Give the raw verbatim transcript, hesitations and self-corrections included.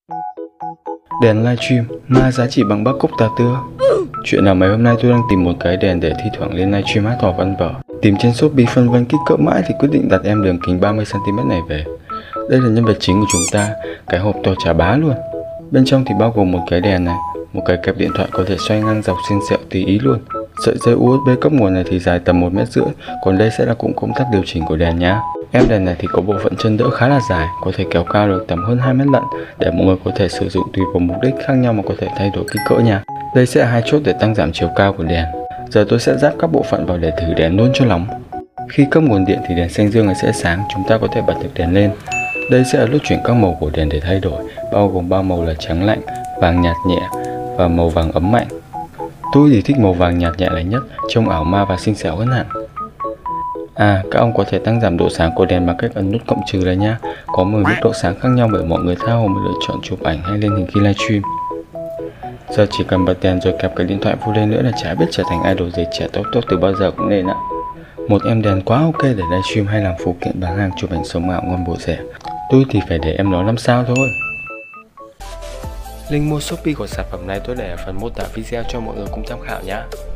Đèn livestream ma giá trị bằng bát cốc tà tưa. Chuyện là mấy hôm nay tôi đang tìm một cái đèn để thi thoảng lên livestream hát hò văn vở. Tìm trên Shopee phân vân kích cỡ mãi thì quyết định đặt em đường kính ba mươi xăng ti mét này về. Đây là nhân vật chính của chúng ta, cái hộp to chà bá luôn. Bên trong thì bao gồm một cái đèn này, một cái kẹp điện thoại có thể xoay ngang dọc trên sẹo tùy ý luôn. Sợi dây u ét bê cấp nguồn này thì dài tầm một mét rưỡi, còn đây sẽ là cụm công tắc điều chỉnh của đèn nhá. Em đèn này thì có bộ phận chân đỡ khá là dài, có thể kéo cao được tầm hơn hai mét lận, để mọi người có thể sử dụng tùy vào mục đích khác nhau mà có thể thay đổi kích cỡ nha. Đây sẽ là hai chốt để tăng giảm chiều cao của đèn. Giờ tôi sẽ ráp các bộ phận vào để thử đèn luôn cho nóng. Khi cấp nguồn điện thì đèn xanh dương này sẽ sáng, chúng ta có thể bật được đèn lên. Đây sẽ là nút chuyển các màu của đèn để thay đổi, bao gồm ba màu là trắng lạnh, vàng nhạt nhẹ và màu vàng ấm mạnh. Tôi thì thích màu vàng nhạt nhẹ này nhất, trông ảo ma và xinh xẻo hơn hẳn. À, các ông có thể tăng giảm độ sáng của đèn bằng cách ấn nút cộng trừ này nha. Có mười mức độ sáng khác nhau bởi mọi người tha hồ mà lựa chọn chụp ảnh hay lên hình khi livestream. Giờ chỉ cần bật đèn rồi kẹp cái điện thoại vô lên nữa là chả biết trở thành idol giấy trẻ top top từ bao giờ cũng nên ạ. Một em đèn quá ok để livestream hay làm phụ kiện bán hàng chụp ảnh sống ảo ngon bổ rẻ. Tôi thì phải để em nó năm sao thôi. Link mua Shopee của sản phẩm này tôi để ở phần mô tả video cho mọi người cùng tham khảo nhé.